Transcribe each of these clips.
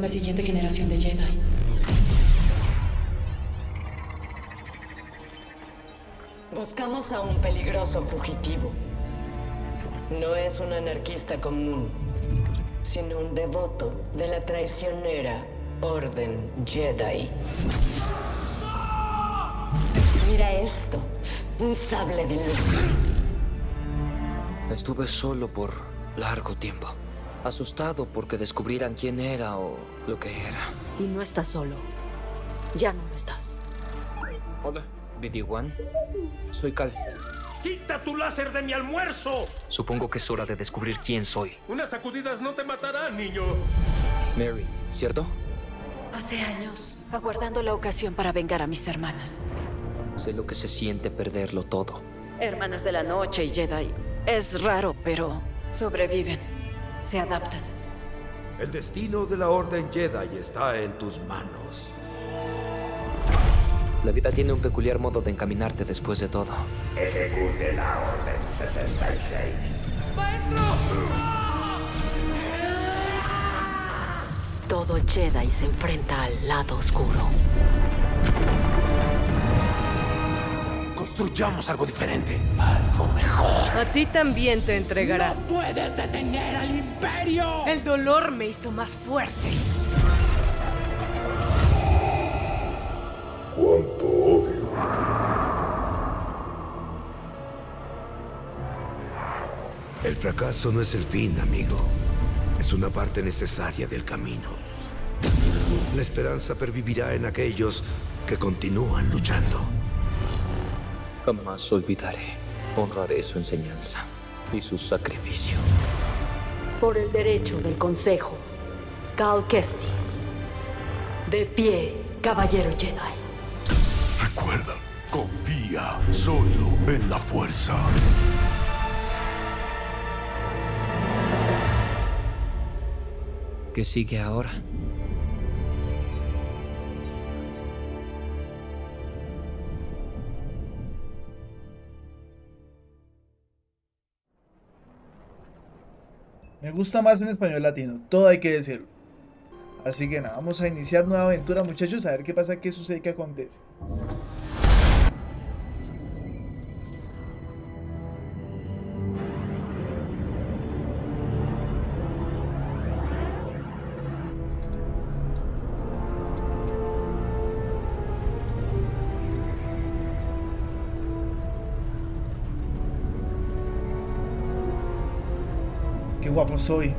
la siguiente generación de Jedi. Buscamos a un peligroso fugitivo. No es un anarquista común, sino un devoto de la traicionera Orden Jedi. Mira esto, un sable de luz. Estuve solo por largo tiempo. Asustado porque descubrieran quién era o lo que era. Y no estás solo. Ya no lo estás. Hola, BD-1. Soy Cal. ¡Quita tu láser de mi almuerzo! Supongo que es hora de descubrir quién soy. Unas sacudidas no te matarán, niño. Mary, ¿cierto? Hace años, aguardando la ocasión para vengar a mis hermanas. Sé lo que se siente perderlo todo. Hermanas de la noche y Jedi. Es raro, pero sobreviven. Se adaptan. El destino de la Orden Jedi está en tus manos. La vida tiene un peculiar modo de encaminarte después de todo. Ejecute la Orden 66. Todo Jedi se enfrenta al lado oscuro. Construyamos algo diferente, algo mejor. A ti también te entregará. ¡No puedes detener al Imperio! El dolor me hizo más fuerte. ¡Cuánto odio! El fracaso no es el fin, amigo. Es una parte necesaria del camino. La esperanza pervivirá en aquellos que continúan luchando. Jamás olvidaré. Honraré su enseñanza y su sacrificio. Por el derecho del Consejo, Cal Kestis. De pie, caballero Jedi. Recuerda, confía solo en la fuerza. ¿Qué sigue ahora? Me gusta más en español latino, todo hay que decirlo. Así que nada, vamos a iniciar nueva aventura, muchachos, a ver qué pasa, qué sucede, qué acontece. Qué guapo soy.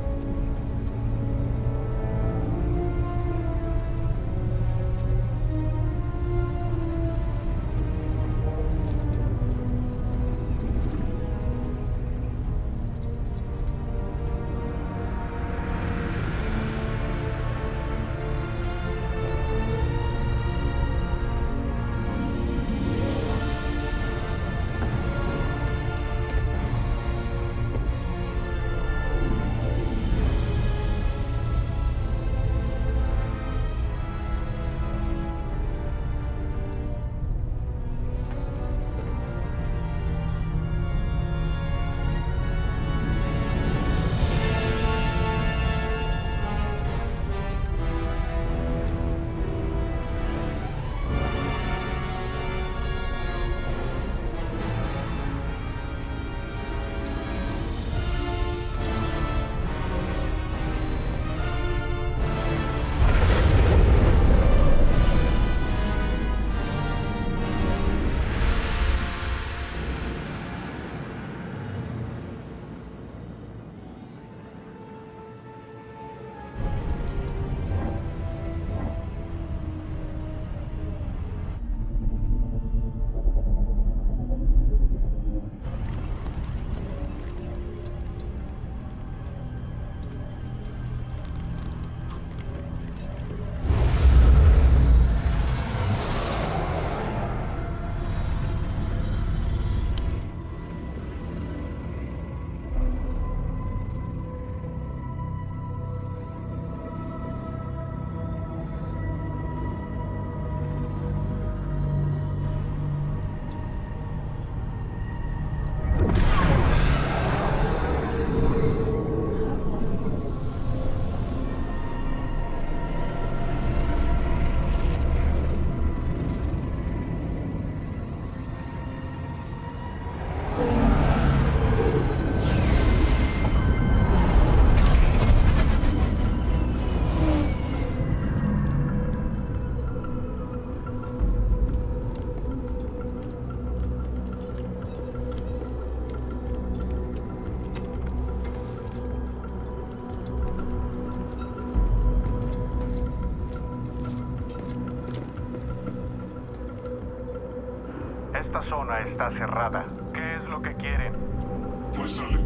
Esta zona está cerrada. ¿Qué es lo que quieren? Pues dale.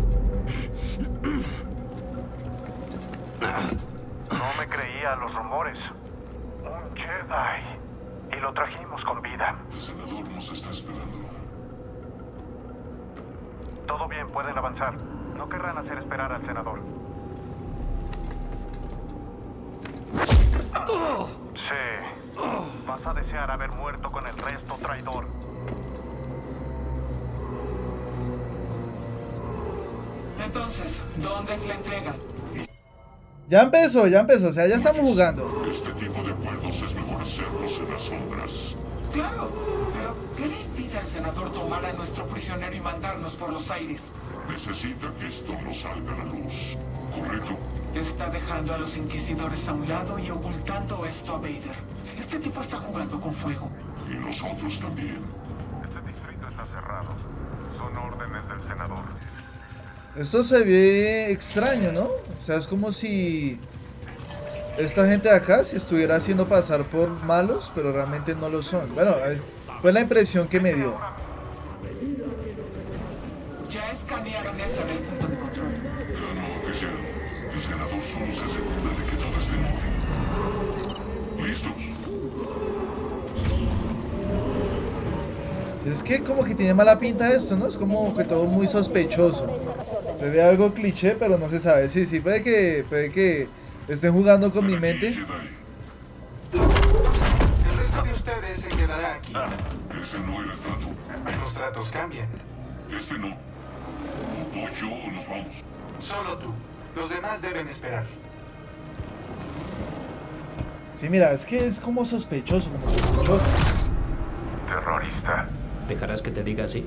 No me creía los rumores. Un Jedi. Y lo trajimos con vida. El senador nos está esperando. Todo bien, pueden avanzar. No querrán hacer esperar al senador. Sí. Vas a desear haber muerto con el resto, traidor. Entonces, ¿dónde es la entrega? Ya empezó, o sea, ya estamos jugando. Este tipo de acuerdos es mejor hacerlos en las sombras. Claro, pero ¿qué le impide al senador tomar a nuestro prisionero y mandarnos por los aires? Necesita que esto no salga a la luz. ¿Correcto? Está dejando a los inquisidores a un lado y ocultando esto a Vader. Este tipo está jugando con fuego. Y nosotros también. Este distrito está cerrado. Son órdenes del senador. Esto se ve extraño, ¿no? O sea, es como si esta gente de acá se estuviera haciendo pasar por malos, pero realmente no lo son. Bueno, fue la impresión que me dio. Ya escanearon eso en el punto de control. No, oficial. El senador solo se asegura de que todo esté en orden. ¿Listos? Si es que como que tiene mala pinta esto, ¿no? Es como que todo muy sospechoso. Se ve algo cliché, pero no se sabe. Sí, puede que estén jugando con mi mente. El resto de ustedes se quedará aquí. Ese no era el trato. Los tratos cambian. Este no. O yo o nos vamos. Solo tú. Los demás deben esperar. Sí, mira, es que es como sospechoso, Terrorista. ¿Dejarás que te diga así?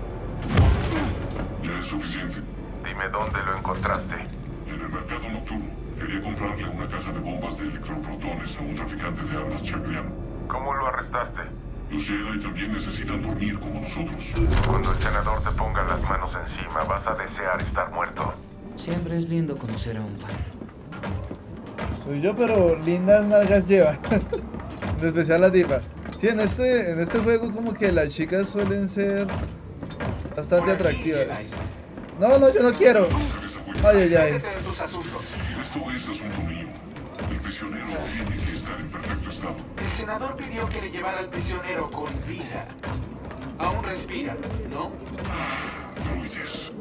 Ya es suficiente. Dime dónde lo encontraste. En el mercado nocturno. Quería comprarle una caja de bombas de electroprotones a un traficante de armas chagriano. ¿Cómo lo arrestaste? Los Jedi también necesitan dormir como nosotros. Cuando el senador te ponga las manos encima, vas a desear estar muerto. Siempre es lindo conocer a un fan. Soy yo, pero lindas nalgas lleva. En especial la tipa. Sí, en este juego como que las chicas suelen ser bastante atractivas. No, yo no quiero. Ay. Esto es asunto mío. El prisionero tiene que estar en perfecto estado. El senador pidió que le llevara al prisionero con vida. Aún respira, ¿no? Droides.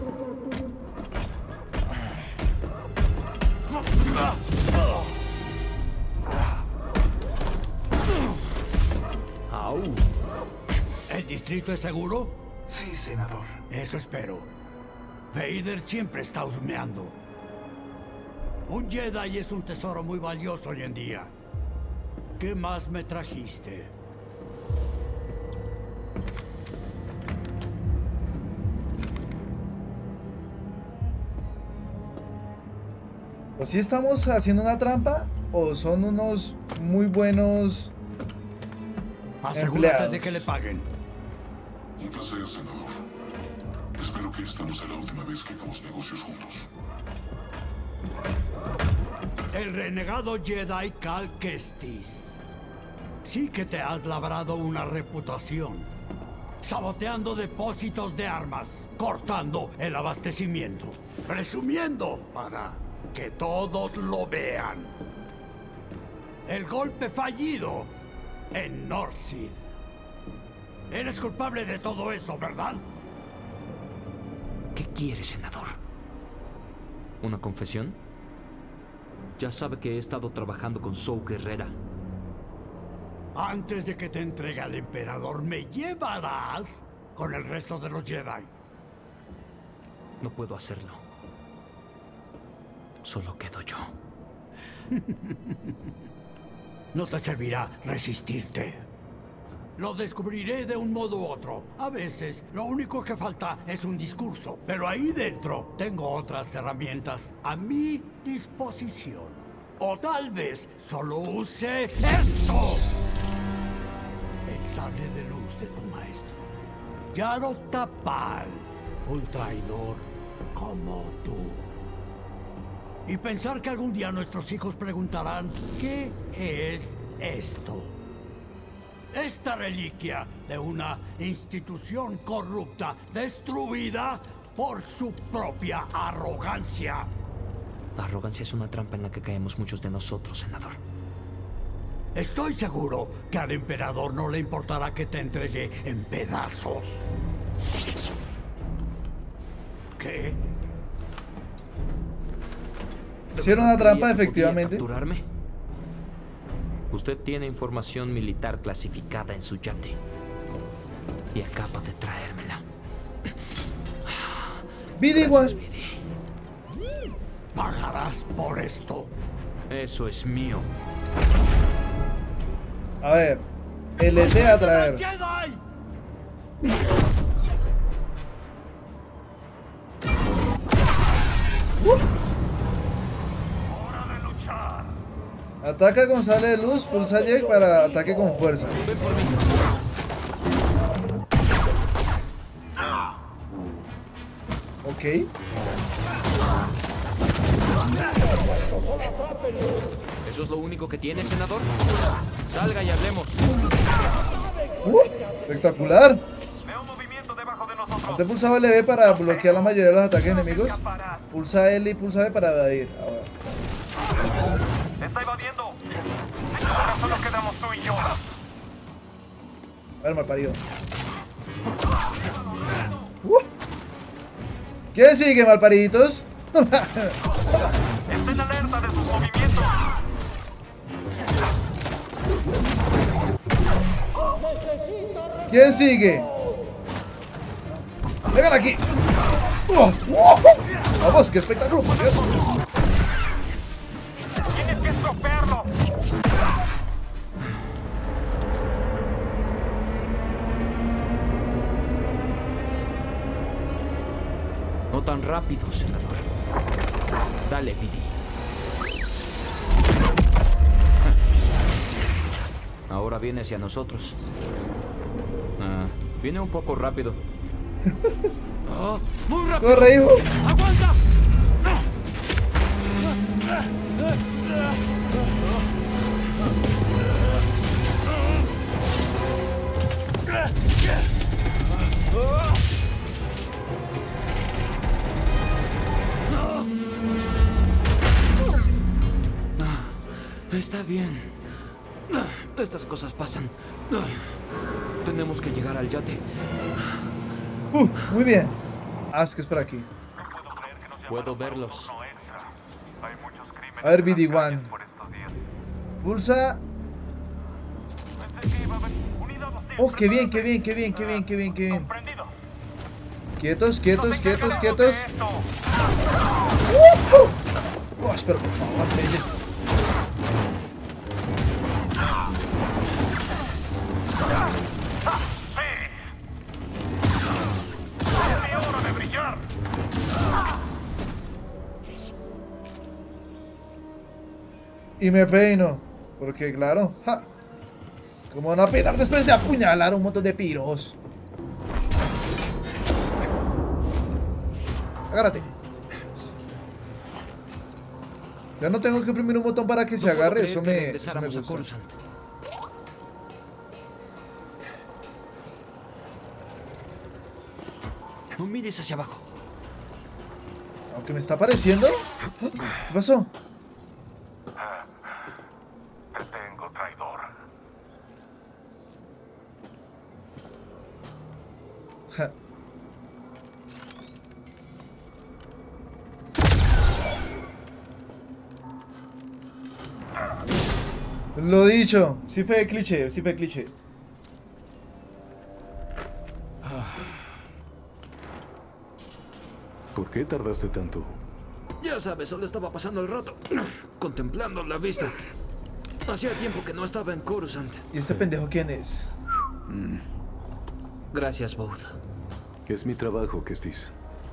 ¡Au! ¿El distrito es seguro? Sí, senador. Eso espero. Vader siempre está husmeando. Un Jedi es un tesoro muy valioso hoy en día. ¿Qué más me trajiste? ¿O si estamos haciendo una trampa? ¿O son unos muy buenos Asegúrate empleados? de que le paguen. Un placer, senador. Espero que esta no sea la última vez que hagamos negocios juntos. El renegado Jedi Cal Kestis. Sí que te has labrado una reputación. Saboteando depósitos de armas, cortando el abastecimiento, presumiendo para que todos lo vean. El golpe fallido en North Sith. Eres culpable de todo eso, ¿verdad? ¿Qué quiere, senador? ¿Una confesión? Ya sabe que he estado trabajando con Saw Gerrera. Antes de que te entregue al emperador, me llevarás con el resto de los Jedi. No puedo hacerlo. Solo quedo yo. No te servirá resistirte. Lo descubriré de un modo u otro. A veces, lo único que falta es un discurso. Pero ahí dentro tengo otras herramientas a mi disposición. O tal vez solo use esto. El sable de luz de tu maestro. Yaro Tapal. Un traidor como tú. Y pensar que algún día nuestros hijos preguntarán, ¿qué es esto? esta reliquia de una institución corrupta destruida por su propia arrogancia. La arrogancia es una trampa en la que caemos muchos de nosotros, senador. Estoy seguro que al emperador no le importará que te entregue en pedazos. ¿Qué? Hicieron una trampa, ¿Podría efectivamente. capturarme? Usted tiene información militar clasificada en su yate. Y acaba de traérmela. BD-1. Pagarás por esto. Eso es mío. A ver. LT a traer. ¡Jedi! Ataca con sale de luz, pulsa Y para ataque con fuerza. Ven por mí. Ok. ¿Eso es lo único que tiene, senador? Salga y hablemos. Espectacular. Antes pulsaba LB para bloquear la mayoría de los ataques enemigos. Pulsa L y pulsa B para evadir. Ahora. Está evadiendo. Ahora solo quedamos tú y yo. A ver, malparido. ¿Quién sigue, malpariditos? Está en alerta de sus movimientos. ¿Quién sigue? ¡Vengan aquí! ¡Vamos, qué espectáculo, por Dios! Tienes que estropearlo. No tan rápido, senador. Dale, Billy. Ahora viene hacia nosotros. Viene un poco rápido. ¡Muy rápido! ¡Corre, hijo! ¡Aguanta! Está bien. Estas cosas pasan. Tenemos que llegar al yate. Muy bien. Es que es por aquí. Puedo verlos. A ver, BD-1. Pulsa. Oh, qué bien, qué bien, qué bien, qué bien, qué bien, qué bien. Quietos, quietos, quietos, quietos. Oh, espero, por favor, belleza. Y me peino. Porque, claro, ja. ¿Cómo van a peinar después de apuñalar a un montón de piros? Agárrate. Ya no tengo que oprimir un botón para que se agarre. Eso me gusta. No mires hacia abajo. Aunque me está apareciendo. ¿Qué pasó? Te tengo, traidor. Ja. Lo dicho. Sí fue cliché, sí fue cliché. ¿Por qué tardaste tanto? Ya sabes, solo estaba pasando el rato, contemplando la vista. Hacía tiempo que no estaba en Coruscant. ¿Y este pendejo quién es? Gracias, Booth. Es mi trabajo, Kestis.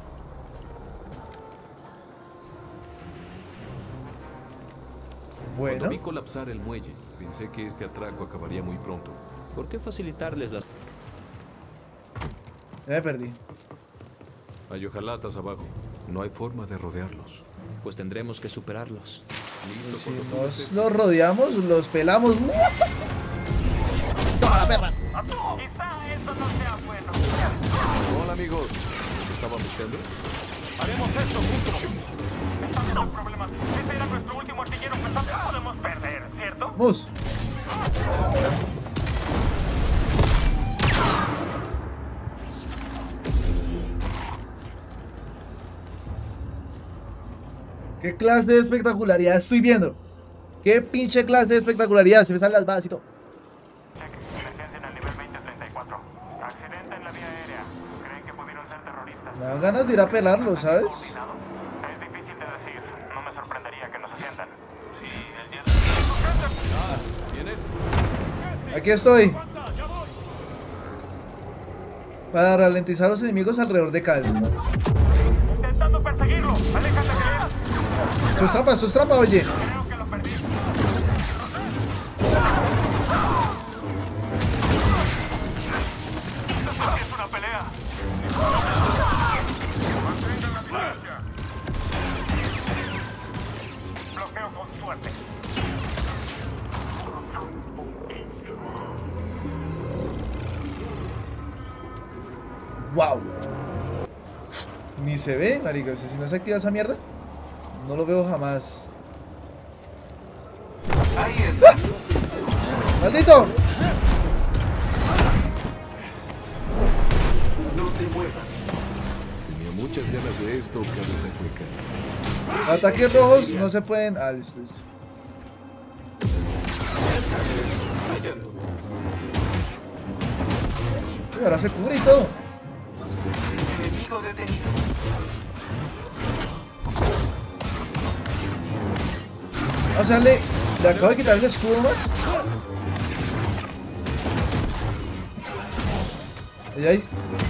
Bueno. Cuando vi colapsar el muelle, pensé que este atraco acabaría muy pronto. ¿Por qué facilitarles las...? Ya me perdí. Hay hojalatas abajo. No hay forma de rodearlos. Pues tendremos que superarlos. Listo, Si nos los rodeamos, los pelamos. ¡Ah, perra! Quizá eso no sea bueno. Hola, amigos. ¿Me estaban buscando? Haremos esto juntos. Estamos en problemas. Este era nuestro último artillero pesado. No podemos perder, ¿cierto? Mus. ¿Qué clase de espectacularidad estoy viendo? ¿Qué pinche clase de espectacularidad? Se me salen las balas y todo. Emergencia en el nivel 2034. Accidente en la vía aérea. ¿Creen que pudieron ser terroristas? Me dan ganas de ir a pelarlo, ¿sabes? Es difícil de decir. No me sorprendería que no se sientan. Sí, el día de... ¿Quién es? Aquí estoy. Para ralentizar a los enemigos alrededor de Cal. Intentando perseguirlo. Aléjate de él. Esto es trampa, oye. Creo que lo perdí. Es una pelea. Mantengan la distancia. Bloqueo con suerte. Wow. Ni se ve, marica. O sea, si no se activa esa mierda, no lo veo jamás. Ahí está. ¡Maldito! No te muevas. Tenía muchas ganas de esto, cabeza hueca. Ataques rojos no se pueden... Ah, listo, listo. Uy, ahora se cubre y todo. Enemigo detenido. O sea, le acabo de quitar el escudo más. Ahí, ahí.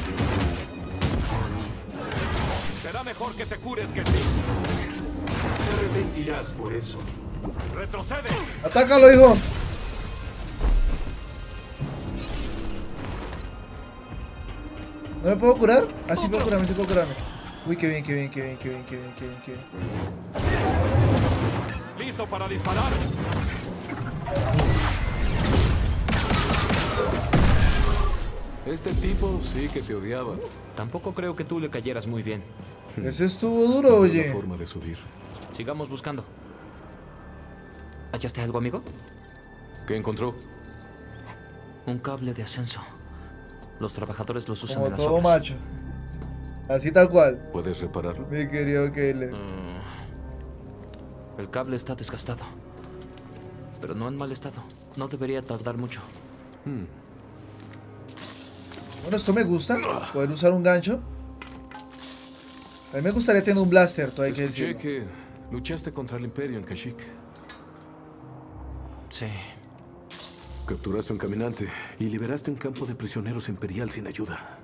Será mejor que te cures que sí. Te arrepentirás por eso. Retrocede. Atácalo, hijo. ¿No me puedo curar? Ah, sí puedo curarme, sí puedo curarme. Uy, qué bien, qué bien, qué bien, qué bien, qué bien, qué bien, qué bien. Listo para disparar. Este tipo sí que te odiaba. Tampoco creo que tú le cayeras muy bien. Ese estuvo duro, oye. Una forma de subir. Sigamos buscando. ¿Hallaste algo, amigo? ¿Qué encontró? Un cable de ascenso. Los trabajadores los usan Como en las todo obras. macho. Así tal cual. ¿Puedes repararlo? Mi querido Caleb. El cable está desgastado. Pero no en mal estado. No debería tardar mucho. Bueno, esto me gusta. Poder usar un gancho. A mí me gustaría tener un blaster, todo hay que Escuché decirlo. que luchaste contra el Imperio en Kashyyyk. Sí. Capturaste a un caminante y liberaste un campo de prisioneros imperial sin ayuda.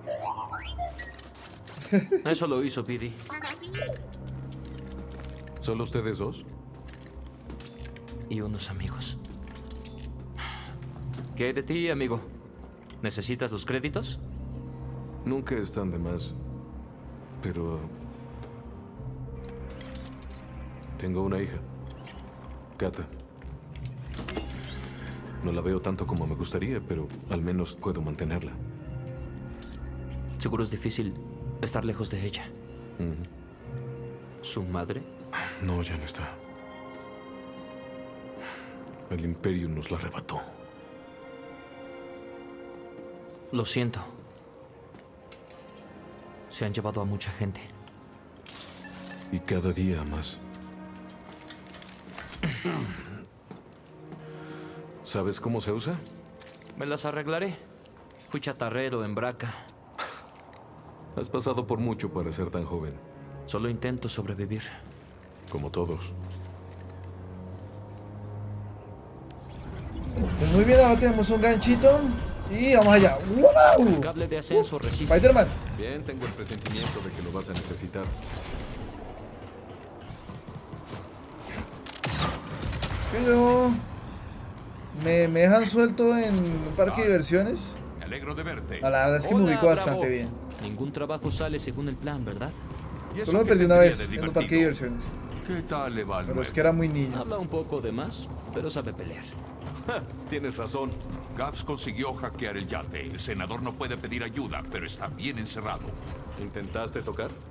Eso lo hizo Biddy. ¿Solo ustedes dos? Y unos amigos. ¿Qué hay de ti, amigo? ¿Necesitas los créditos? Nunca están de más. Pero... tengo una hija. Kata. No la veo tanto como me gustaría, pero al menos puedo mantenerla. Seguro es difícil estar lejos de ella. ¿Su madre? No, ya no está. El Imperio nos la arrebató. Lo siento. Se han llevado a mucha gente. Y cada día más. ¿Sabes cómo se usa? Me las arreglaré. Fui chatarrero en Braca. Has pasado por mucho para ser tan joven. Solo intento sobrevivir. Como todos. Pues muy bien, ahora tenemos un ganchito. Y vamos allá. ¡Wow! Cable de ascenso resiste. Spider-Man. Bien, tengo el presentimiento de que lo vas a necesitar. Que yo... me dejan suelto en un parque de diversiones. Me alegro de verte. A la verdad es que me Hola, ubico bastante Bravo. bien. Ningún trabajo sale según el plan, ¿verdad? Solo me perdí una vez en un parque de diversiones. ¿Qué tal le va al Pero es nuevo? que era muy niño. Habla un poco de más, pero sabe pelear. Tienes razón. Gaps consiguió hackear el yate. El senador no puede pedir ayuda, pero está bien encerrado. ¿Intentaste tocar?